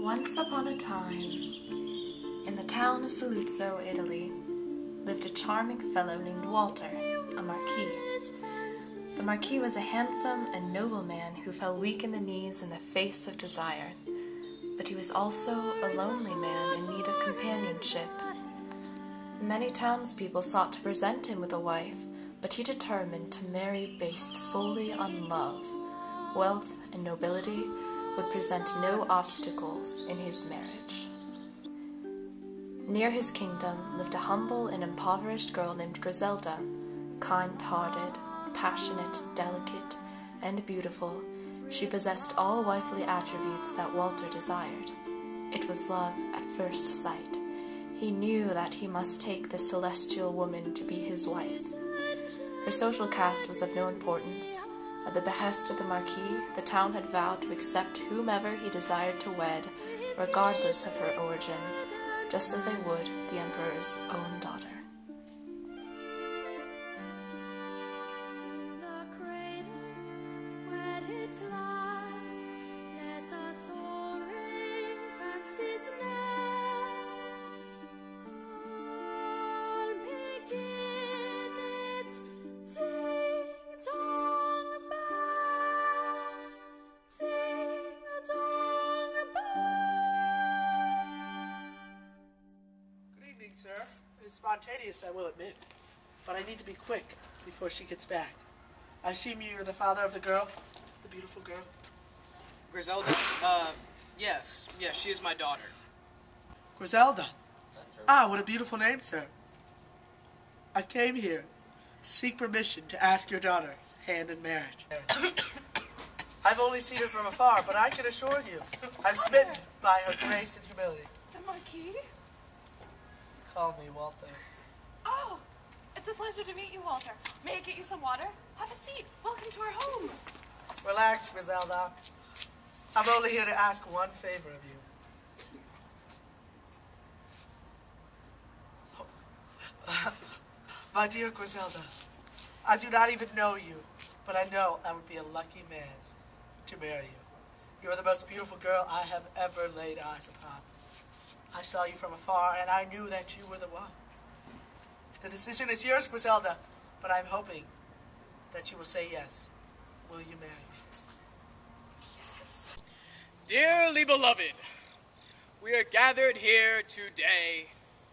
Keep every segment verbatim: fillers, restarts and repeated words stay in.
Once upon a time, in the town of Saluzzo, Italy, lived a charming fellow named Walter, a marquis. The marquis was a handsome and noble man who fell weak in the knees in the face of desire, but he was also a lonely man in need of companionship. Many townspeople sought to present him with a wife, but he determined to marry based solely on love. Wealth and nobility would present no obstacles in his marriage. Near his kingdom lived a humble and impoverished girl named Griselda, kind-hearted, passionate, delicate, and beautiful. She possessed all wifely attributes that Walter desired. It was love at first sight. He knew that he must take this celestial woman to be his wife. Her social caste was of no importance. At the behest of the Marquis, the town had vowed to accept whomever he desired to wed, regardless of her origin, just as they would the Emperor's own daughter. Sir, it's spontaneous, I will admit, but I need to be quick before she gets back. I assume you're the father of the girl, the beautiful girl. Griselda? Uh, yes, yes, she is my daughter. Griselda? Ah, what a beautiful name, sir. I came here to seek permission to ask your daughter's hand in marriage. I've only seen her from afar, but I can assure you, I'm smitten by her grace and humility. The Marquis? Call me Walter. Oh, it's a pleasure to meet you, Walter. May I get you some water? Have a seat. Welcome to our home. Relax, Griselda. I'm only here to ask one favor of you. My dear Griselda, I do not even know you, but I know I would be a lucky man to marry you. You are the most beautiful girl I have ever laid eyes upon. I saw you from afar, and I knew that you were the one. The decision is yours, Griselda, but I'm hoping that you will say yes. Will you marry me? Yes. Dearly beloved, we are gathered here today.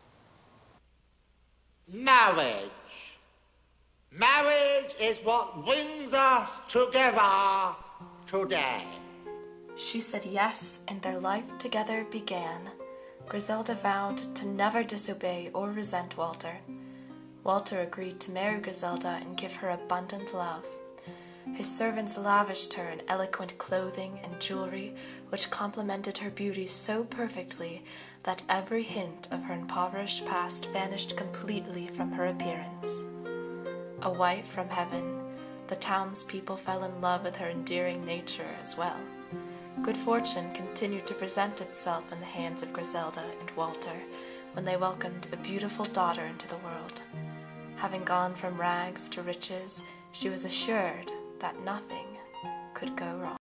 Marriage. Marriage is what brings us together today. She said yes, and their life together began. Griselda vowed to never disobey or resent Walter. Walter agreed to marry Griselda and give her abundant love. His servants lavished her in eloquent clothing and jewelry, which complemented her beauty so perfectly that every hint of her impoverished past vanished completely from her appearance. A wife from heaven, the townspeople fell in love with her endearing nature as well. Good fortune continued to present itself in the hands of Griselda and Walter when they welcomed a beautiful daughter into the world. Having gone from rags to riches, she was assured that nothing could go wrong.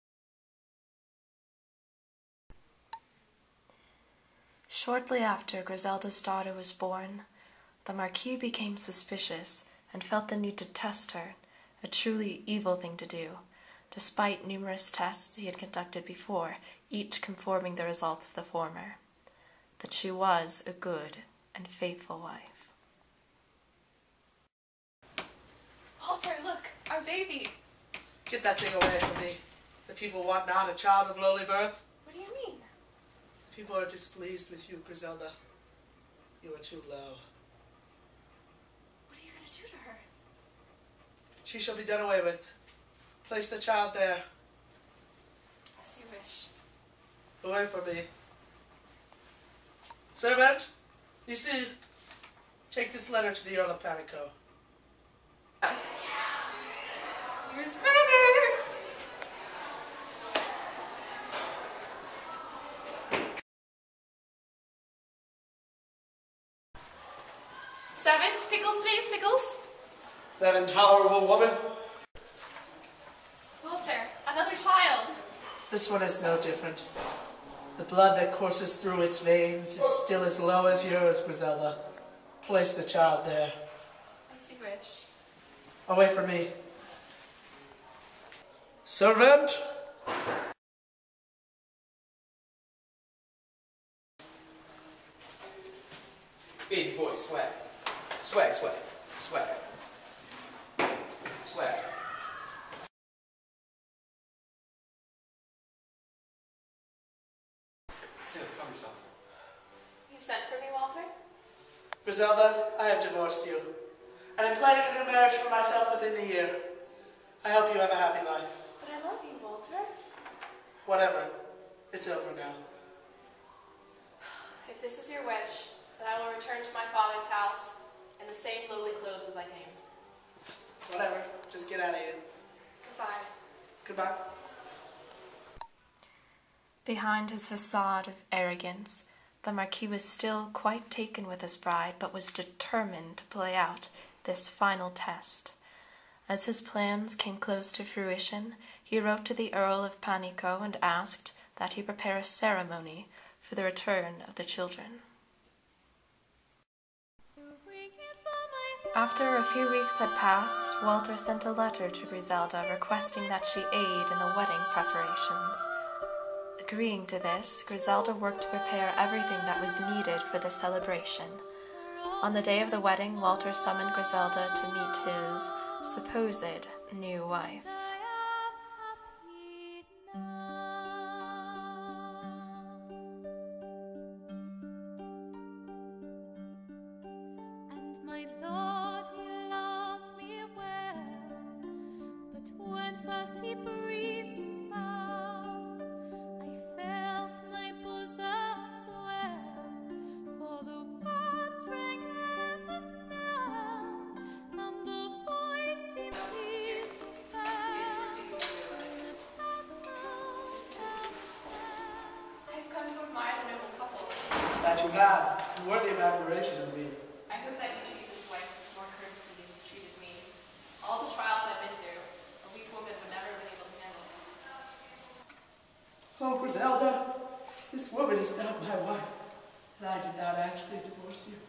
Shortly after Griselda's daughter was born, the Marquis became suspicious and felt the need to test her, a truly evil thing to do. Despite numerous tests he had conducted before, each confirming the results of the former, that she was a good and faithful wife. Walter, look, our baby. Get that thing away from me. The people want not a child of lowly birth. What do you mean? The people are displeased with you, Griselda. You are too low. What are you going to do to her? She shall be done away with. Place the child there. As you wish. Away from me. Servant, you see, take this letter to the Earl of Panico. Here's the baby. Servant, pickles, please, pickles. That intolerable woman. Walter, another child. This one is no different. The blood that courses through its veins is still as low as yours, Griselda. Place the child there. As you wish. Away from me. Servant! Baby boy, swag. Swag, swag, swag. Swag. Sit down, calm yourself. You sent for me, Walter? Griselda, I have divorced you. And I'm planning a new marriage for myself within the year. I hope you have a happy life. But I love you, Walter. Whatever. It's over now. If this is your wish, then I will return to my father's house in the same lowly clothes as I came. Whatever. Just get out of here. Goodbye. Goodbye. Behind his facade of arrogance, the Marquis was still quite taken with his bride, but was determined to play out this final test. As his plans came close to fruition, he wrote to the Earl of Panico and asked that he prepare a ceremony for the return of the children. After a few weeks had passed, Walter sent a letter to Griselda requesting that she aid in the wedding preparations. Agreeing to this, Griselda worked to prepare everything that was needed for the celebration. On the day of the wedding, Walter summoned Griselda to meet his supposed new wife. And my Lord, he loves me well, but when first he breathed his vow, I felt my bosom swell, for the words rang as a knell, and the voice he pleased to fell, and the past I have come to admire the noble couple. That you have. You're worthy of admiration of me. I hope that you treat this wife with more courtesy than you treated me. All the trials I've been through, a weak woman would never have been able to handle. Oh, Griselda, this woman is not my wife, and I did not actually divorce you.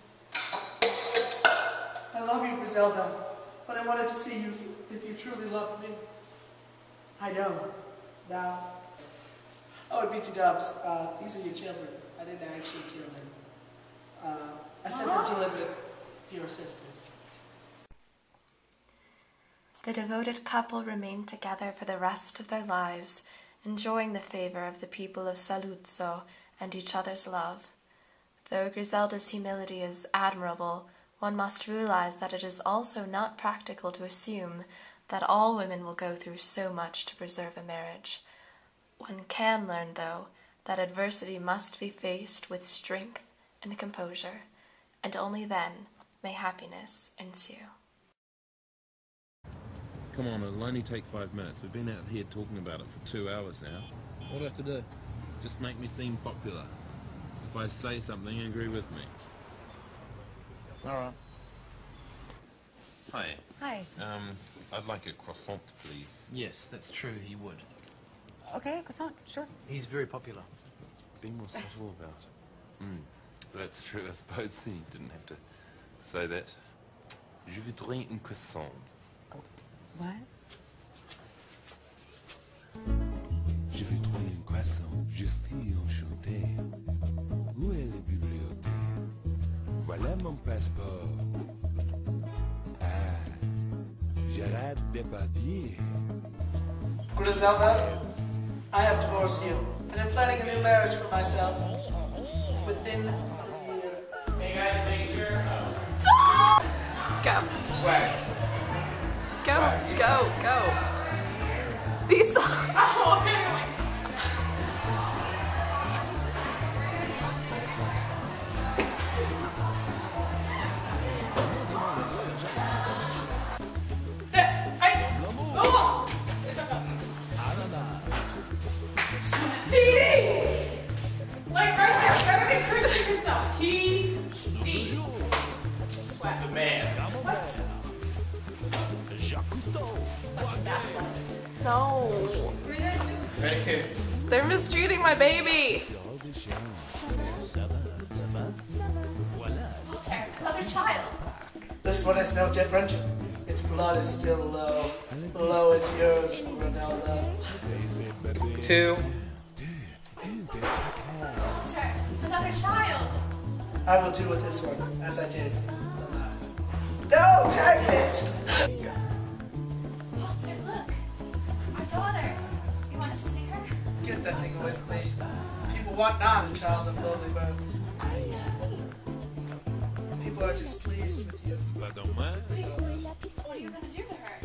I love you, Griselda, but I wanted to see you if you truly loved me. I know, now. Oh, and B T Dubs, uh, these are your children. I didn't actually kill them. Uh, I sent them to live with your sister. The devoted couple remained together for the rest of their lives, enjoying the favor of the people of Saluzzo and each other's love. Though Griselda's humility is admirable, one must realize that it is also not practical to assume that all women will go through so much to preserve a marriage. One can learn, though, that adversity must be faced with strength and composure, and only then may happiness ensue. Come on, it'll only take five minutes. We've been out here talking about it for two hours now. What do I have to do? Just make me seem popular. If I say something, agree with me. All right. Hi. Hi. Um, I'd like a croissant, please. Yes, that's true, he would. Okay, croissant, sure. He's very popular. Be more subtle about it. Hmm. That's true, I suppose. He didn't have to say that. Je voudrais un croissant. What? Je vais trouver un croissant, je suis enchanté. Où est la bibliothèque? Voilà mon passeport. Ah, j'arrête de partir. Griselda, I have divorced you, and I'm planning a new marriage for myself within a year. Hey guys, make sure. Go. Swag. Go, go, go. These oh, okay. Sit. Hey. Oh. T D. Like right there. Everybody Christian himself. T D. Sweat. The man. What? That's some basketball. No. Ready, kid? They're mistreating my baby. another child. This one is no different. Its blood is still low. Low as yours, Ronaldo. Two. Walter, another child. I will do with this one as I did the last. No, take it! Walter, look. Our daughter. You wanted to see her? Get that thing away from me. People want not a child of lowly birth. People are displeased with you. Griselda. What are you going to do to her?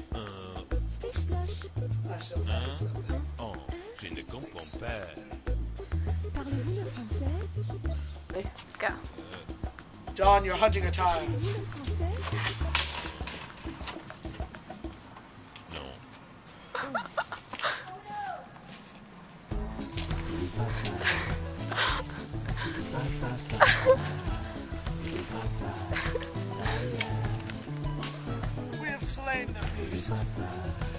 I shall find something. Oh, je ne comprends pas. Parlez-vous le français? Go. Dawn, you're hunting a tire. Le français? We have slain the beast.